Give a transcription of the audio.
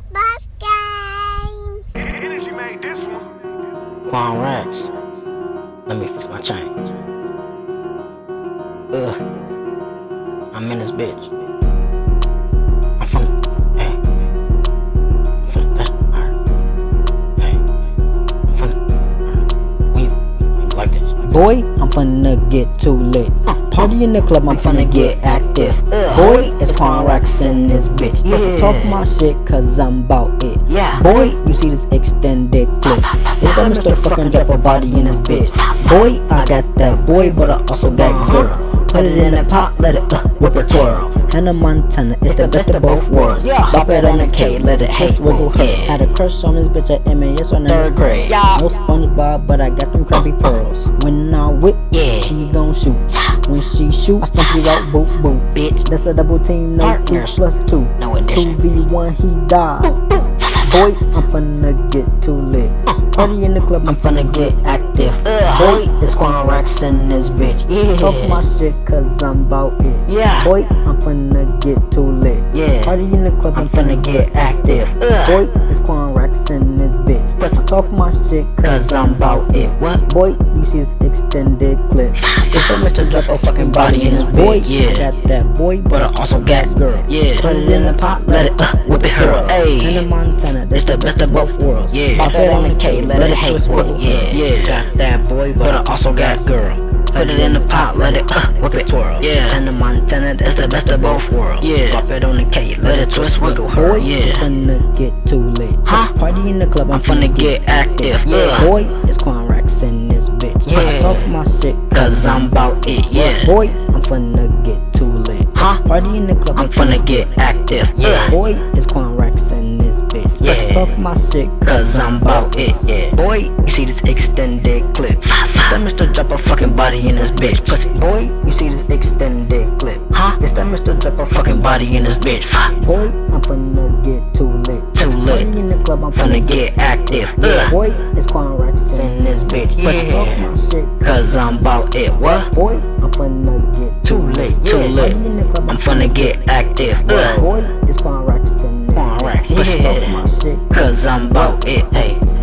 Boss Gang. Energy made this one. Quan Rex. Let me fix my change. I'm in this bitch. I'm from the, hey. I'm from the, alright. Hey. I'm from the, when you like this. Boy, I'm finna get too lit. Party in the club, I'm finna get active. Boy, it's Quan Rex in this bitch. Supposed to talk my shit, cause I'm about it. Boy, you see this extended clip. It's that Mr. fucking drop a body in this bitch. Boy, I got that boy, but I also got girl. Put it in the pot, let it whip or twirl. Hannah Montana, it's the best of both worlds. Bop it on the K, let it twist, wiggle her. Had a crush on this bitch at MAS on third grade. No SpongeBob, but I got them crappy pearls. When I whip, she gon' shoot. When she shoot, I stomp you out, boop boop. Bitch, That's a double team, no 2 plus 2. no addition. 2v1, he died. Boy, I'm finna get too lit. Party in the club, I'm finna get active. Boy, it's Quan Rex in this bitch. Talk my shit, cause I'm about it. Boy, I'm finna get too lit. Party in the club, I'm finna get active. Boy, it's Quan Rex in this bitch. Talk my shit, cause I'm about it. Boy, you see this extended clip. It's the Mr. Drop a fucking body in this boy. I got that boy, but I also got girl. Put it in the pot, let it whip it her. Hannah Montana, that's the best of both worlds. Bop it on the K, let it hate swirl. Got that boy, but I also got girl. Put it in the pot, let it whip it twirl. Hannah Montana, that's the best of both worlds. Bop it on the K, let it twist, wiggle her. Boy, I'm finna get too lit. Party in the club, I'm finna get active. Boy, it's Quan Rex in this bitch. Talk my shit, cause I'm about it. Boy, I'm finna get too lit. Party in the club, I'm finna get active. Boy, it's Quan Rex in this bitch. Talk my shit, cause I'm about it. Boy, you see this extended clip. That Mr. Drop a fucking body in this bitch. Pussy boy, you see this extended clip. It's that Mr. Drop a fucking body in this bitch. Boy, I'm finna get too lit. Party in the club, I'm finna get active. Boy, it's Quan Rex in this bitch. Talk my shit, cause I'm about it. What? Boy, I'm finna get too lit. Party in the club, I'm finna get active. Boy, it's Quan Rex in this bitch. Talk my shit, cause I'm about it.